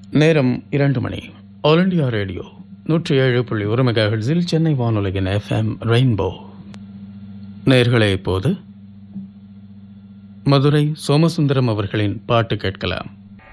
நேரம் 2 மணி. All India radio 107.1 மெகாஹெர்ட்ஸில் சென்னை வானொலியின் FM ரெயின்போ. நேயர்களே, இப்போது மதுரை சோமசுந்தரம் அவர்களின் பாட்டு கேட்கலாம்.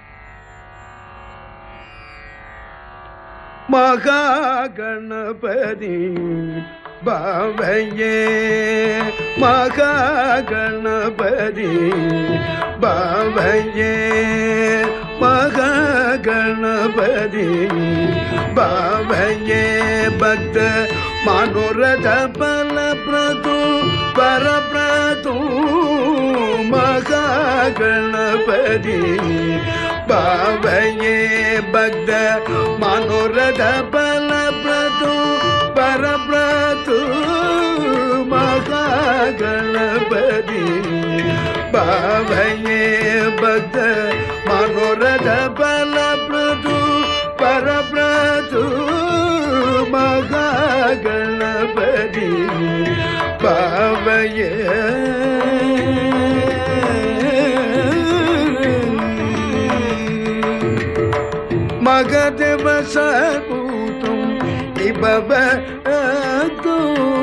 மகா கணபதி பாவையே, மகா கணபதி பாவையே, மகா கணபதி பாவையே, பக்த மனோரத பல பிரது பரபிரது, மகா கணபதி பாவையே, பக்த மனோரத பல பிரது பரபிரது, மகா கணபதி பாவையே, பக்த மனோரத பல பிரது பரபிரது, மகா கணபதி பாவையே. மகதேவ சர்பூதம் இபவதோ,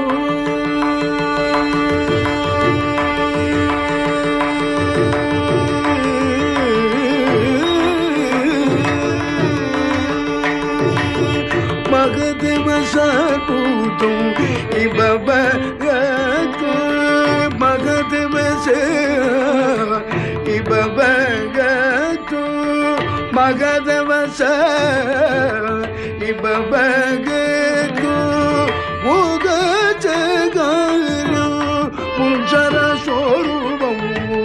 மகதேவ சர்பூதம் இபவதோ, மகதேவ இபவதோ, மகதவச இபவகோ, முகஜகாரு முஞ்சர ஸ்வரூபம்,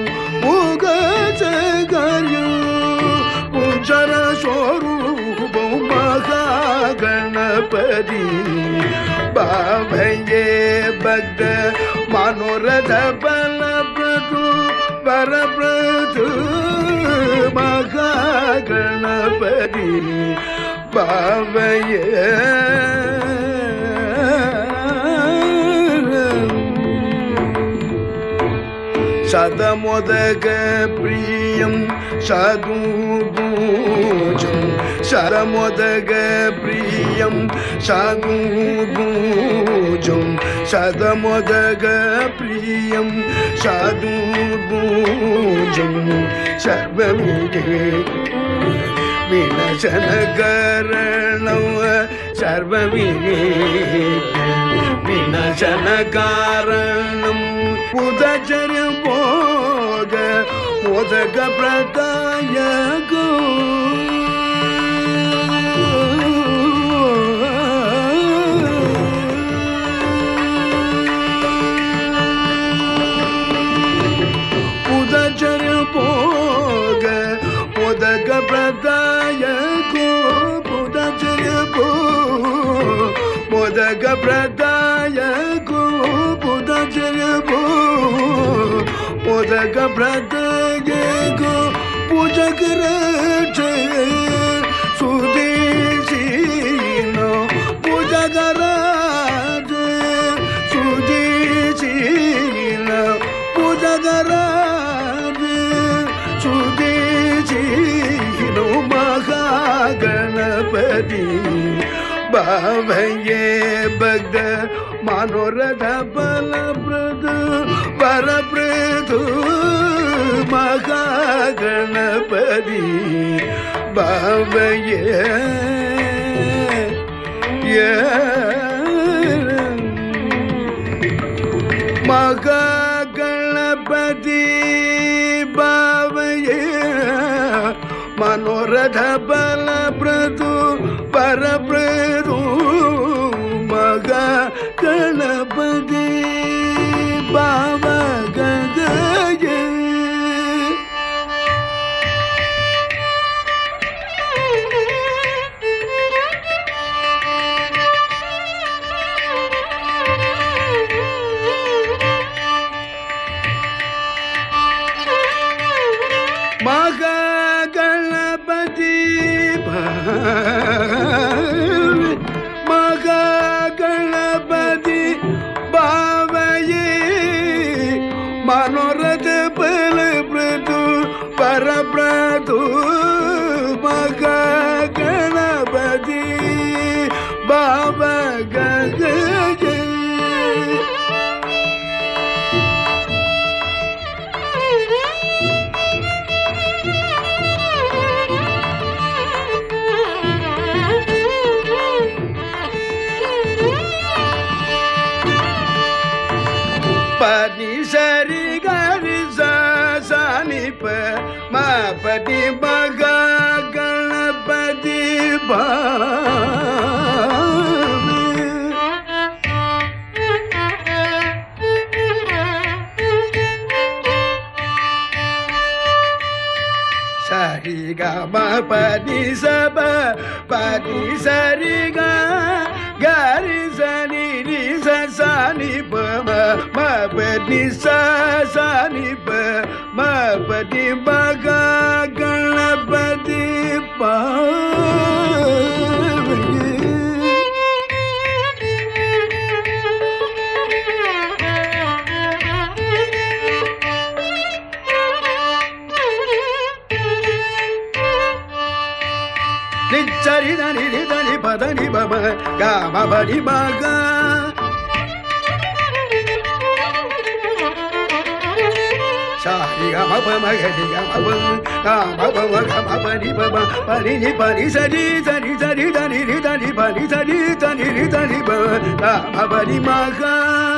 முகஜகாரு முஞ்சர ஸ்வரூபம், மகா கணபதி பாவையே, பக்த மனோரத பல பிரது பரபிரது, மகா கணபதி பாவையே. சதமோதக பிரியம் சதுபூஜம், சதமோதக பிரியம் சதுபூஜம், சதமோதக பிரியம் சதுபூஜம், சர்வமிகே விநாசனகரணம், சர்வமிகே விநாசனகாரணம், உதச்சரிய போக மோதக பிரதாயகோ, உதச்சரிய போக மோதக பிரதாயகோ, உதச்சரிய மோதக பிரதாயகோ, உதச்சரிய மோதக பிரதாயகோ, பூஜகரட்ச சுதேசினோ, பூஜகராஜ சுதேசினோ, பூஜகராஜ சுதேசினோ, மகா கணபதி பாவையே, பக்த மனோரத பல பிரது பரபிரது, மகா கணபதி பாவையே. மகா கணபதி பாவையே, மனோரத பல பிரது பரபிரது, மகா கணபதி பாவகயே. மகா கணபதி மகா கணபதி பாவையே, மனோரத பல பிரது பரபிரது, மகா பதி மகா கணபதி சரி கம பதி சப பதி சரி கரி சனி ரி சனி பம ம பதி சனி ப ம பதி மகா கணபதி சரி தனி ரி தனி பதனி பம காம படி மகா சாரி கம பம கடி கம காம பம கம படி பம பரி நி பரி சரி சரி சரி தனி ரி தனி பரி சரி தனி ரி தனி ப காம படி மகா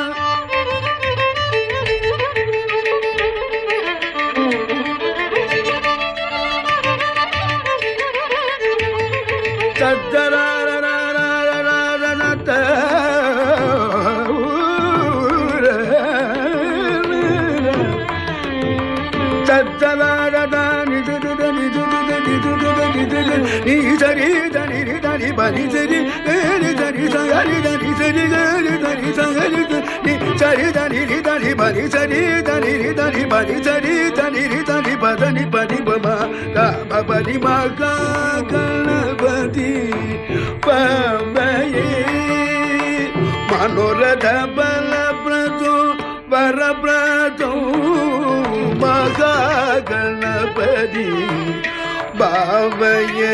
மனோரத பல பிரதோ வர பிரதோ மகா கணபதி பாவையே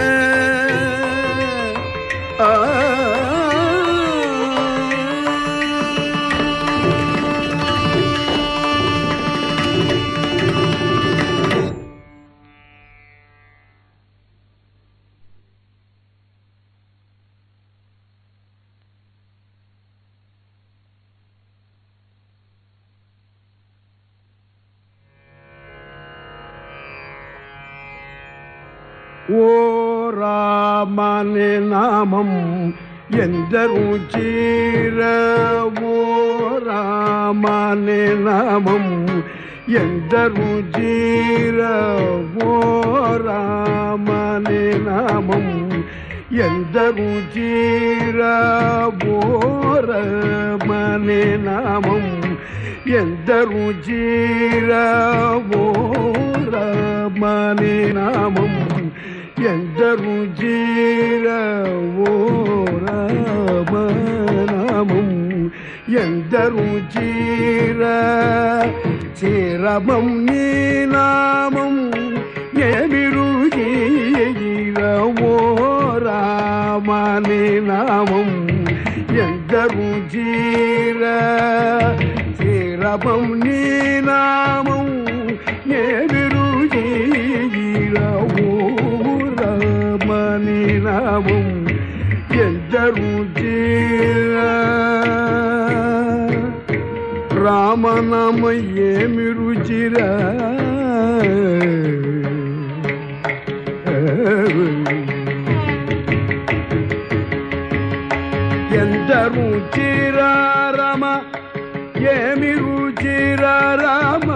ஓ ராமனே நாமம் ఎందరు చీరవో రామనే నామం ఎందరు చీరవో రామనే నామం ఎందరు చీరవో రామనే నామం ఎందరు చీరవో రామనే నామం ఎందరు చీరవో రామనామం ఎందరు చీరమం నీ నామం ఏమిరు చీరవో రామనే నామం ఎందరు చీరమం నీ నామం ఏమిరు చీరవో రామనే నామం ఎందరు రామనామ ఏమి రుచిరా ఎందరు రుచిరా రామ ఏమి రుచిరా రామ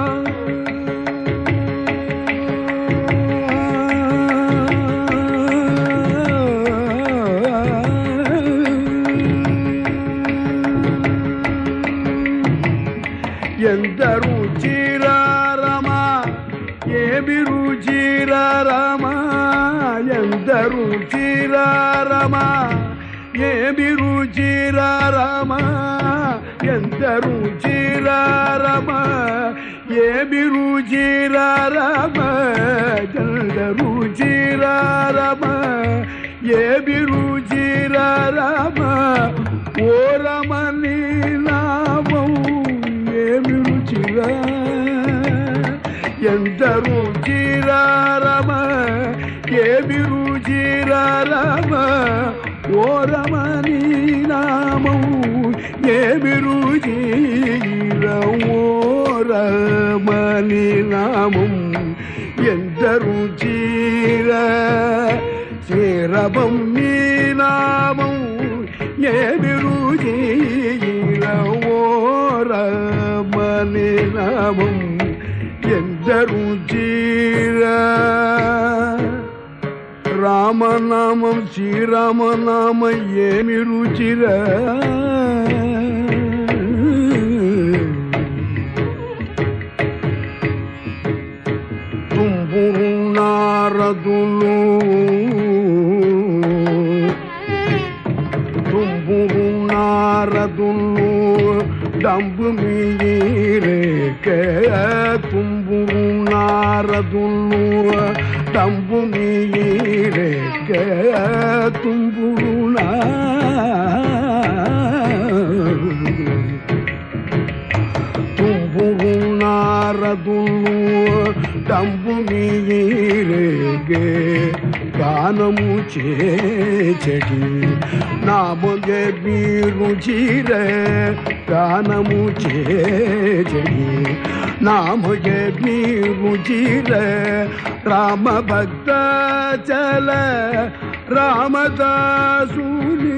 ఎందరు చీరారమ ఏమి రుచిరారమ ఎందరు చీరారమ ఏమి రుచిరారమ ఎందరు చీరారమ ఏమి రుచిరారమ ఎందరు చీరారమ ఏమి రుచిరారమ ఓ రమణి నామం ఏమి రుచిరా ఎందరు చీరారమ ఏమి రుచిరారమ ఓ రమణి నామం ఏమి రుచిరా ఓ రమణి నామం ఎంత ருச்சிர சேரபம் நீநாமம் ஏமி ருச்சிர ஓரமணி நாமம் எந்த ருச்சிர ராமநாமம் ஸ்ரீராமநாம ஏமி ருச்சிர தும்புரு நாரதுலு தும்புரு நாரதுலு டம்பு மீரேக்க தும்புரு நாரதுலு டம்பு மீரேக்க தும்புரு தும்புரு நாரதுலு டம்பு மீரேगे गानमु चेचड़ी नामगे बीरुचिर गानमु चेचड़ी नामगे बीरुचिर राम भक्त चल रामदासुनी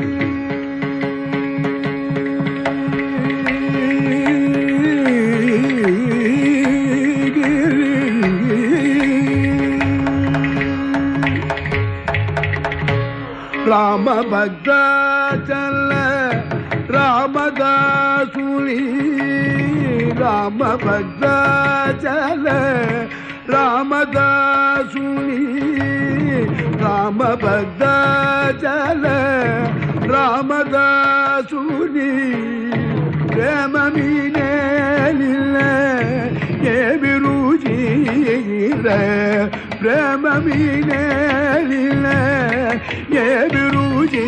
राम भक्त चल रामदासुनी राम भक्त चल रामदासुनी राम भक्त चल रामदासुनी प्रेम मीने ये बिरुजी प्रेम मीने ये बिरुजी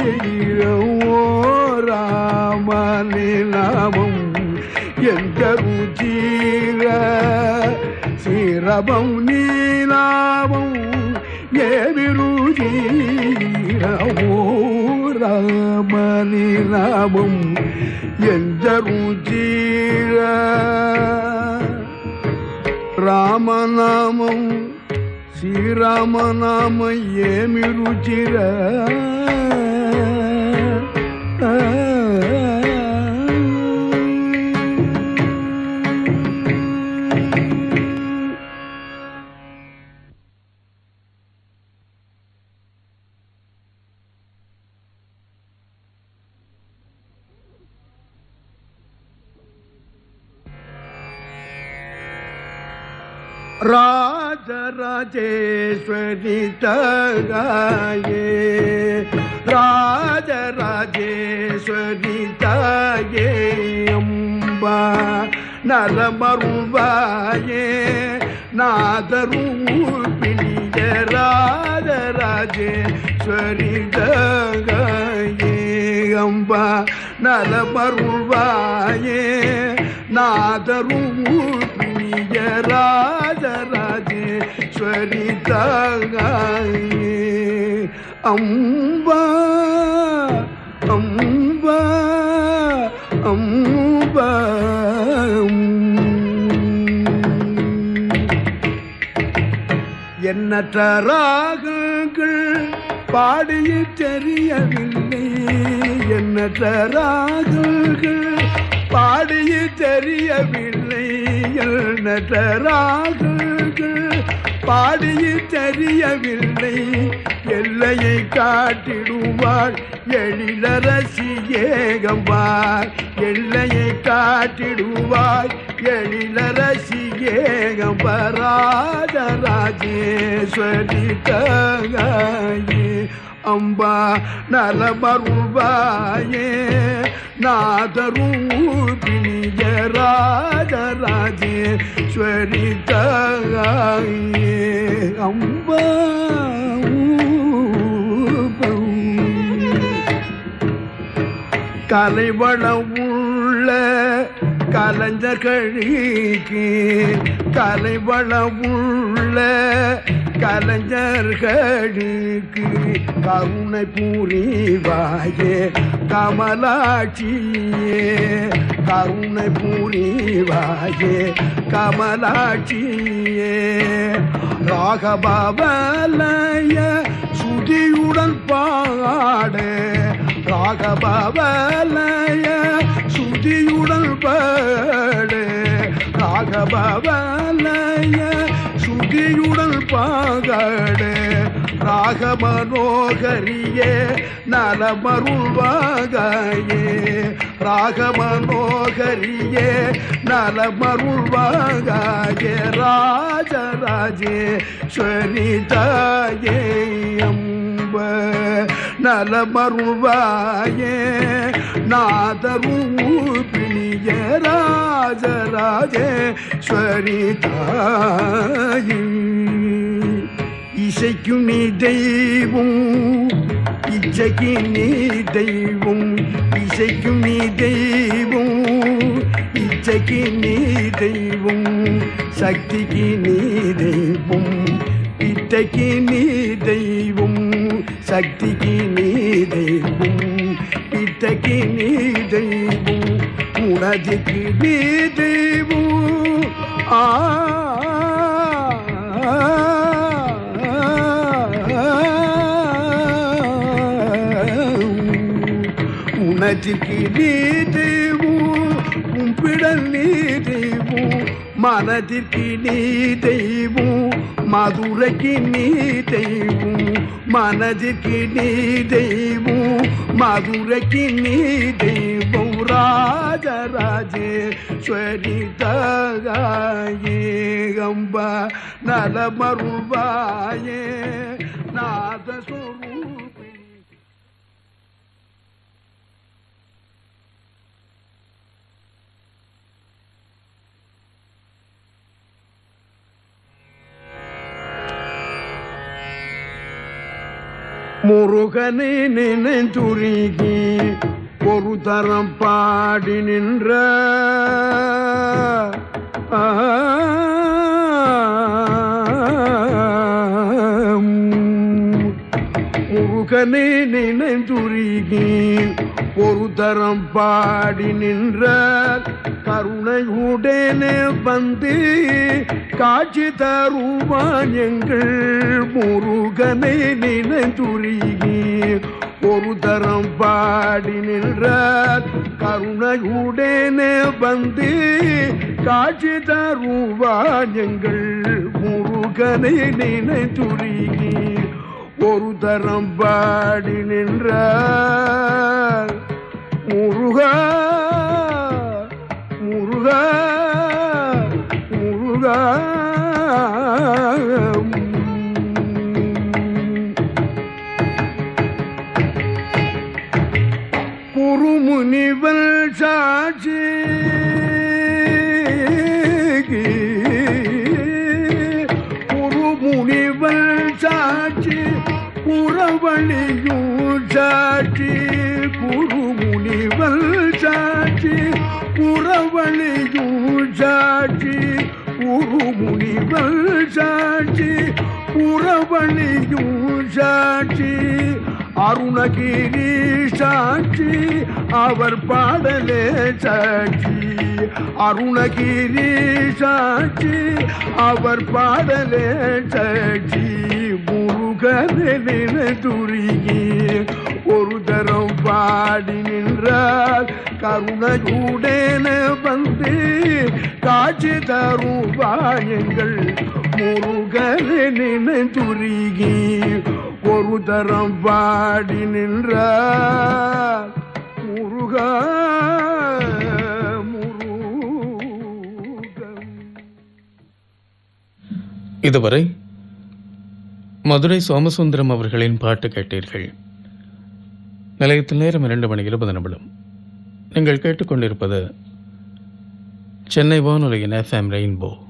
रामनि नामं एंत रुचिर श्रीरमं नी नामं ये बिरुजी रामनि नामं एंत रुचिर रामनामं श्रीरामनाम ఏమి రుచిర राजराजेश्वरी तगाये राजराजेश्वरी तगाये अम्बा नरमरुवाये नादरूपिणी राजराजेश्वरी तगाये अम्बा नरमरुवाये नादरूपिणी राजराजेश्वरी तगाये अम्बा अम्बा अम्बा எண்ணற்ற ராகங்கள் பாடிய தெரியவில்லை எண்ணற்ற ராகங்கள் பாடிய தெரியவில்லை எண்ணற்ற ராகங்கள் பாடிய தெரியவில்லை எல்லையை காட்டிடுவார் எழிலரசியேகம்பார் எல்லையை காட்டிடுவார் எழிலரசியேகம்பார் ராஜராஜேஸ்வரி தகாயே அம்பா நலமருள்வாயே நாதரூபிணிய ராஜராஜேஸ்வரி தகாயே அம்பா கலைவளம் உள்ள கலைஞர்களுக்கு கலைவளம் உள்ள கலைஞர்களுக்கு கருணை புரிவாயே கமலாட்சியே கருணை புரிவாயே கமலாட்சியே ராகபவலய சுதியுடன் பாடு ராகபவலய சுதியுடன் பாடு ராகபவலய சுதியுடன் பாடு ராகமனோகரியே நலமருள்வாகாயே ராகமனோகரியே நலமருள்வாகாயே ராஜராஜேஸ்வரி தாயே அம்ப நலமருள்வாயே நாதரூபிணிய ராஜராஜேஸ்வரி தாயே இசைக்கும் நீ தெய்வம் இச்சைக்கு நீ தெய்வம் இசைக்கும் நீ தெய்வம் இச்சைக்கு நீ தெய்வம் சக்திக்கு நீ தெய்வம் இத்தைக்கு நீ தெய்வம் சக்திக்கு நீ தெய்வம் இத்தைக்கு நீ தெய்வம் உனதுக்கு நீ தெய்வம் உனதுக்கு நீ தெய்வம் கும்பிடல் நீ தெய்வம் மனதிற்கு நீ தெய்வம் மதுரைக்கு நீ தெய்வம் மனதிற்கு நீ தெய்வம் மதுரைக்கு நீ தெய்வம் ராஜராஜேஸ்வரி தாயே அம்பா நலமருள்வாயே நாதஸ்வரூபி. முருகனை நினைந்துருகி ஒரு தரம் பாடி நின்ற முருகனை நினைந்துருகி ஒரு தரம் பாடி நின்ற கருணையுடனே வந்து காட்சி தருவான் எங்கள் முருகனை நினைந்துருகி ஒரு தரம் பாடி நின்றார் கருணையுடனே வந்து காட்சி தருவான் எங்கள் முருகனை நினைந்துருகி ஒரு தரம் பாடி நின்றார் முருகா முருகா முருகா குருமுனிவல் சாட்சி குருமுனிவல் சாட்சி புறவழியும் சாட்சி குருமுனிவல் சாட்சி புறவழியும் சாட்சி குருமுனிவல் சாட்சி புறவழியும் சாட்சி அருணகிரி சாட்சி அவர் பாடலே சாட்சி அருணகிரி சாட்சி அவர் பாடலே சாட்சி முருகனின் துருகி ஒரு தரம் பாடி நின்றார் கருணையுடன வந்து காட்சி தருவான் எங்கள் முருகனின் துருகி ஒரு தரம் பாடி நின்றார் முருகா முருகன். இதுவரை மதுரை சோமசுந்தரம் அவர்களின் பாட்டு கேட்டீர்கள். நிலையத்தில் நேரம் 2:20 நீங்கள் கேட்டுக்கொண்டிருப்பது சென்னை வானொலியின் FM ரெயின்போ.